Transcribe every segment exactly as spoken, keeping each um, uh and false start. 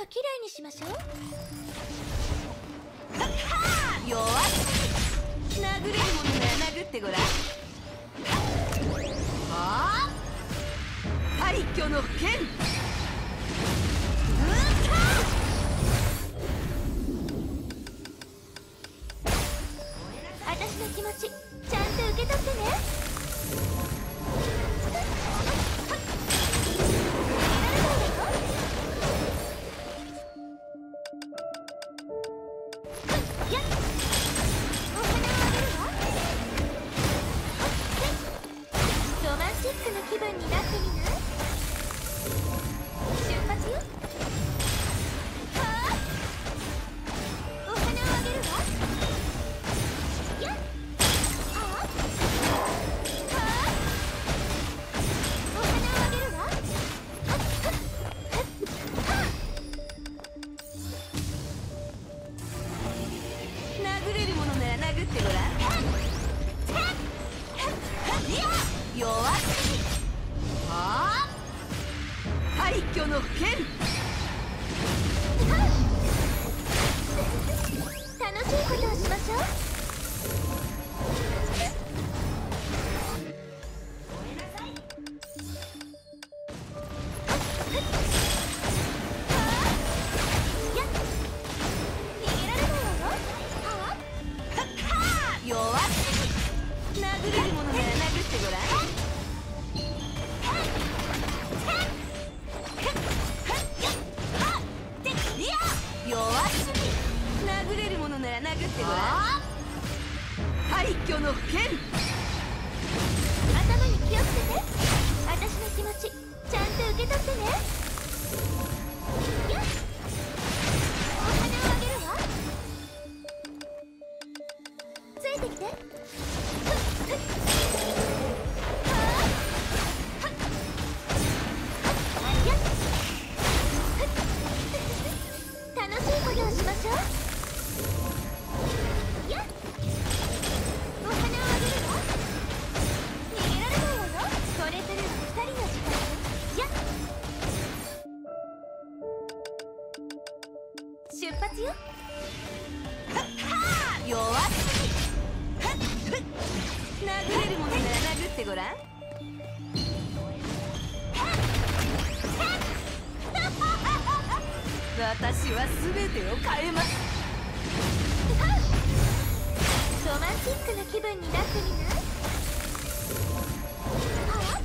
はきれいにしましょう。 弱すぎ。殴れるものなら殴ってごらん。はあ、廃墟の剣。 私の気持ちちゃんと受け取ってね。気分になってみない？出発よ。はあ、お花をあげるわ。やっ、はあ、はあ、お花をあげるわ。はっはっはっはっ。 殴れるものなら殴ってごらん。弱すぎ。はあ、廃墟の剣。 楽しいことをしましょう。ごめんなさい。やっ、逃げられないわよ。はあ、 弱すぎ。殴れるものなら殴ってごらん。弱すぎ。殴れるものなら殴ってごらん。廃墟の剣。 頭に気をつけて。私の気持ちちゃんと受け取ってね。やっ、お花をあげるわ。ついてきて。楽しいことをしましょう。やっ、お花をあげるわ。逃げられないわよ。これからはふたりの時間よ。やっ、出発よ。 弱すぎ。殴れるものなら殴ってごらん。私は全てを変えます。 ロマンチックな気分になってみない？ああ、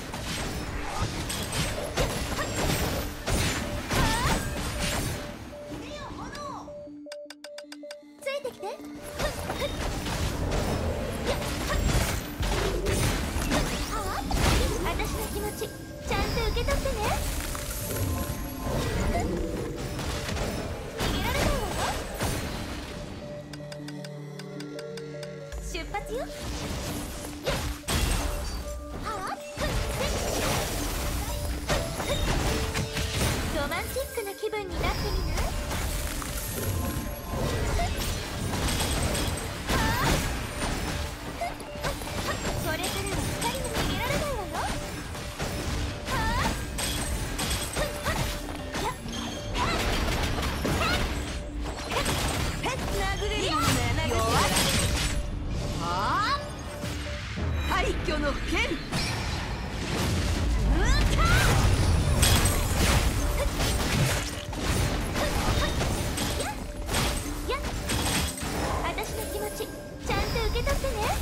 ついてきて。ああ、私の気持ちちゃんと受け取ってね。逃げられないわよ。出発よ。やっ、はあ、ロマンチックな気分になってみない？はあ、これからはふたりも逃げられないわよ。はあ、やっ、 殴れるものなら殴ってごらん。はあ、廃墟の剣。 やっ、私の気持ちちゃんと受け取ってね。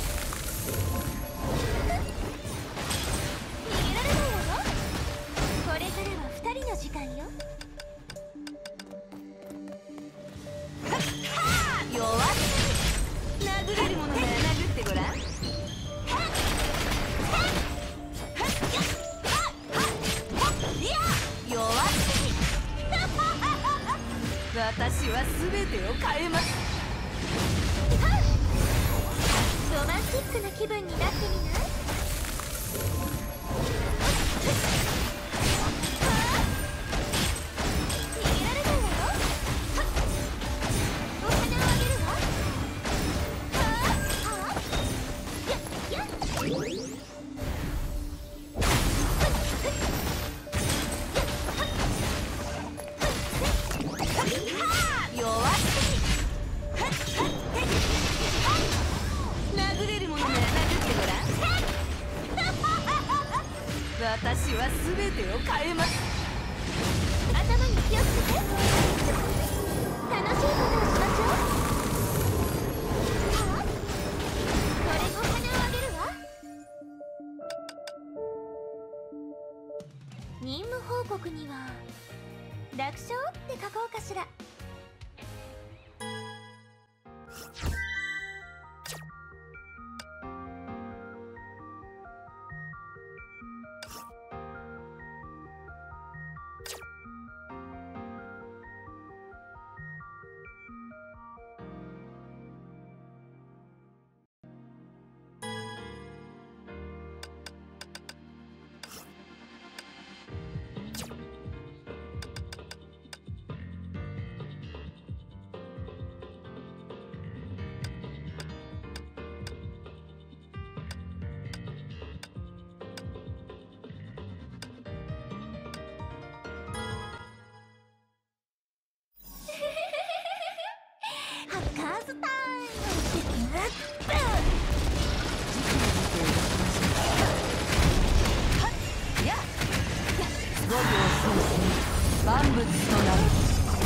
逃げられないわよ。これからはふたりの時間よ。 弱すぎ。殴れるものなら殴ってごらん。弱すぎ。私は全てを変えます。 ロマンチックな気分になってみない？逃げられないわよ。お花をあげるわ。はあ、やっ、やっ、 私は全てを変えます。 頭に気をつけて。楽しいことをしましょう。はあ、これも羽をあげるわ。任務報告には楽勝って書こうかしら。ハッカーズタイム。 ごびょうそうす万物となる。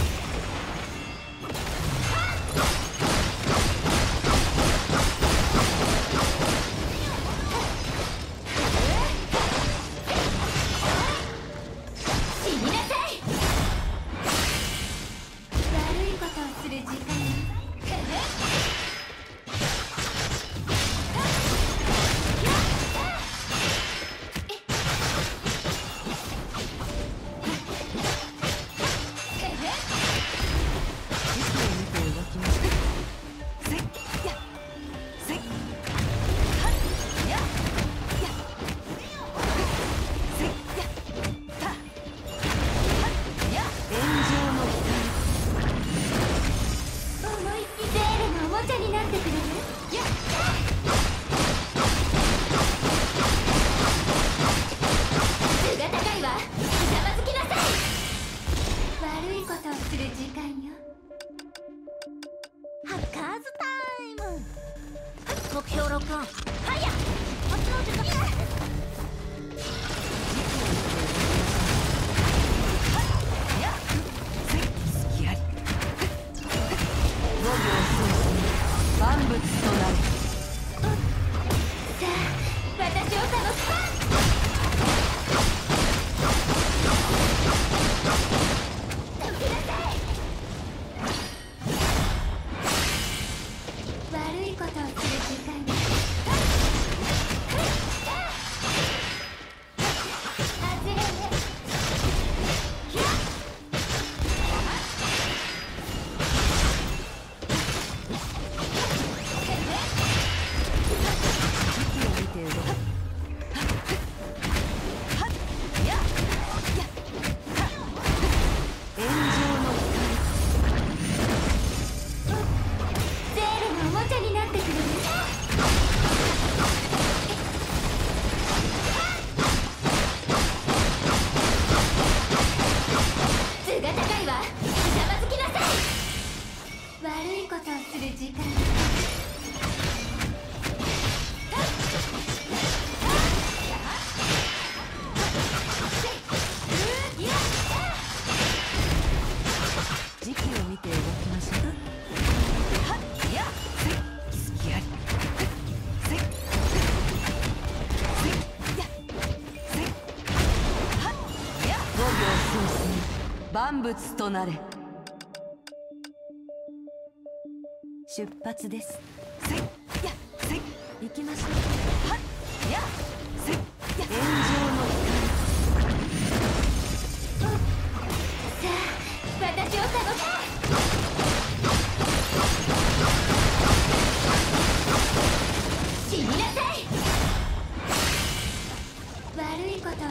目標ロックオン。はいや、こっちの受け隙あり。ごびょうそう万物となる。 さあ、私を楽しまどきなさい。悪いことをする時間よ。悪いことをする時間。 時期を見て動きましょう。隙あり。ごびょうそうす万物となれ。出発です。せいやせい行きましょう。はっやせい炎上のさあ、私を楽し死になさい。悪いことを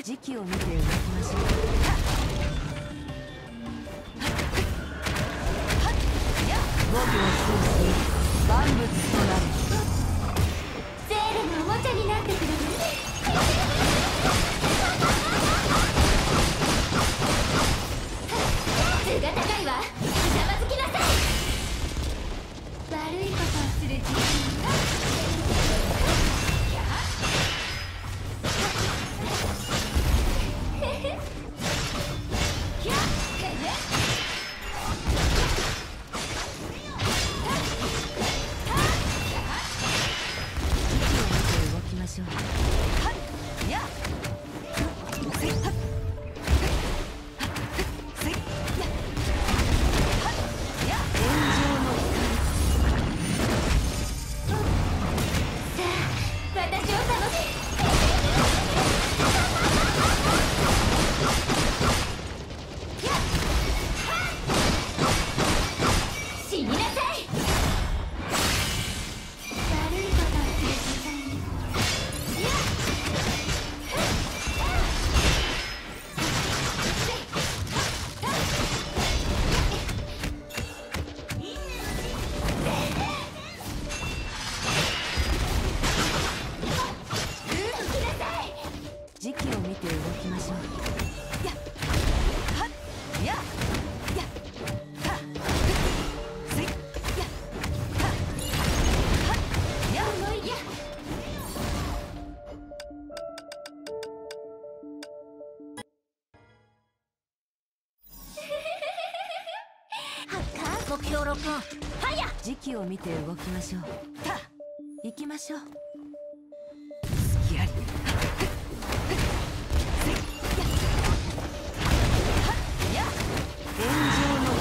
時期を見て動きましょう。語尾を制し万物となる。 ゼーレのおもちゃになってくれる？図が高いわ。ひざまずきなさい。悪いことをする時間目標録音。はや。 時期を見て動きましょう。た行きましょう。隙あり。炎上の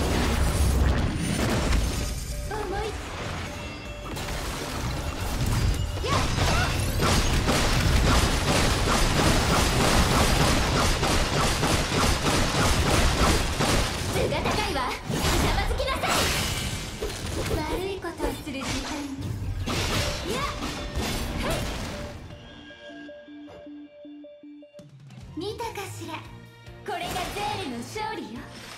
光。重い。図が高いわ。ひざまずきなさい。悪いことをする時間。やっ、はい。見たかしら。これがゼーレの勝利よ。